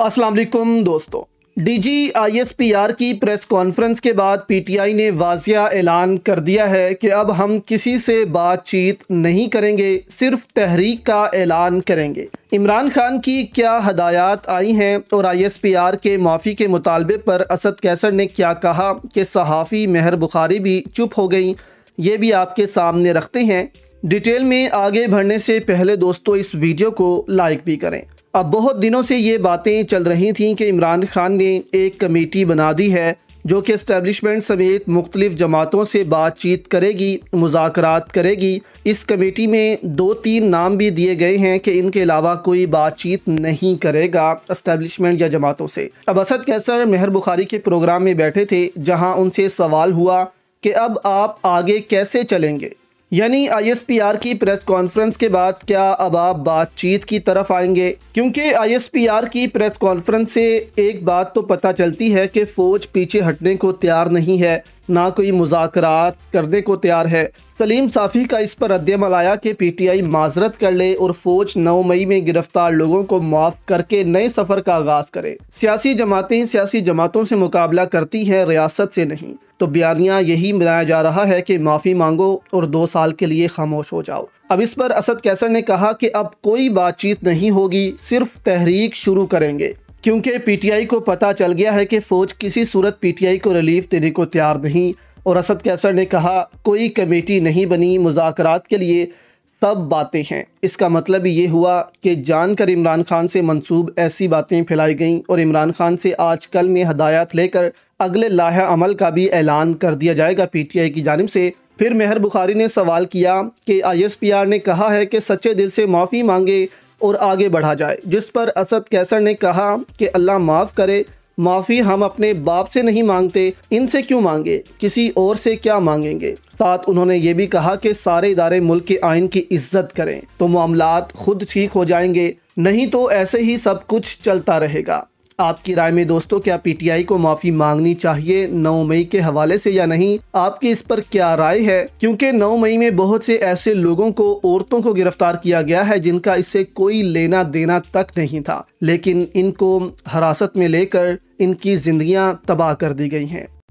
अस्सलाम वालेकुम दोस्तों। डीजी आईएसपीआर की प्रेस कॉन्फ्रेंस के बाद पीटीआई ने वाज़िया ऐलान कर दिया है कि अब हम किसी से बातचीत नहीं करेंगे, सिर्फ तहरीक का ऐलान करेंगे। इमरान खान की क्या हदायत आई हैं और आईएसपीआर के माफ़ी के मुतालबे पर असद कैसर ने क्या कहा कि सहाफ़ी मेहर बुखारी भी चुप हो गई, ये भी आपके सामने रखते हैं। डिटेल में आगे बढ़ने से पहले दोस्तों इस वीडियो को लाइक भी करें। अब बहुत दिनों से ये बातें चल रही थीं कि इमरान खान ने एक कमेटी बना दी है जो कि इस्टेब्लिशमेंट समेत मुख्तलिफ जमातों से बातचीत करेगी, मुज़ाकरात करेगी। इस कमेटी में 2-3 नाम भी दिए गए हैं कि इनके अलावा कोई बातचीत नहीं करेगा इस्टेब्लिशमेंट या जमातों से। अब असद कैसर मेहर बुखारी के प्रोग्राम में बैठे थे जहां उनसे सवाल हुआ कि अब आप आगे कैसे चलेंगे, यानी आईएसपीआर की प्रेस कॉन्फ्रेंस के बाद क्या अब आप बातचीत की तरफ आएंगे। क्योंकि आईएसपीआर की प्रेस कॉन्फ्रेंस से एक बात तो पता चलती है कि फ़ौज पीछे हटने को तैयार नहीं है, ना कोई मुज़ाकरात करने को तैयार है। सलीम साफ़ी का इस पर रद्द-ए-अमल आया कि पीटीआई माजरत कर ले और फ़ौज 9 मई में गिरफ्तार लोगों को माफ़ करके नए सफ़र का आगाज़ करे। सियासी जमातें सियासी जमातों से मुकाबला करती हैं, रियासत से नहीं। तो बयानिया यही बनाया जा रहा है कि माफ़ी मांगो और 2 साल के लिए खामोश हो जाओ। अब इस पर असद कैसर ने कहा कि अब कोई बातचीत नहीं होगी, सिर्फ तहरीक शुरू करेंगे। क्योंकि पीटीआई को पता चल गया है कि फ़ौज किसी सूरत पीटीआई को रिलीफ देने को तैयार नहीं। और असद कैसर ने कहा कोई कमेटी नहीं बनी मुज़ाकरात के लिए, सब बातें हैं। इसका मतलब ये हुआ कि जानकर इमरान खान से मंसूब ऐसी बातें फैलाई गईं और इमरान खान से आज कल में हदायत लेकर अगले लाहे अमल का भी ऐलान कर दिया जाएगा पीटीआई की जानिब से। फिर मेहर बुखारी ने सवाल किया कि आईएसपीआर ने कहा है कि सच्चे दिल से माफ़ी मांगे और आगे बढ़ा जाए, जिस पर असद कैसर ने कहा कि अल्लाह माफ़ करे, माफ़ी हम अपने बाप से नहीं मांगते, इनसे क्यों मांगे, किसी और से क्या मांगेंगे। साथ उन्होंने ये भी कहा कि सारे इदारे मुल्क के आइन की इज्जत करें तो मामलात खुद ठीक हो जाएंगे, नहीं तो ऐसे ही सब कुछ चलता रहेगा। आपकी राय में दोस्तों क्या पीटीआई को माफ़ी मांगनी चाहिए 9 मई के हवाले से या नहीं? आपकी इस पर क्या राय है? क्योंकि 9 मई में बहुत से ऐसे लोगों को, औरतों को गिरफ्तार किया गया है जिनका इससे कोई लेना देना तक नहीं था, लेकिन इनको हिरासत में लेकर इनकी जिंदगियां तबाह कर दी गई हैं।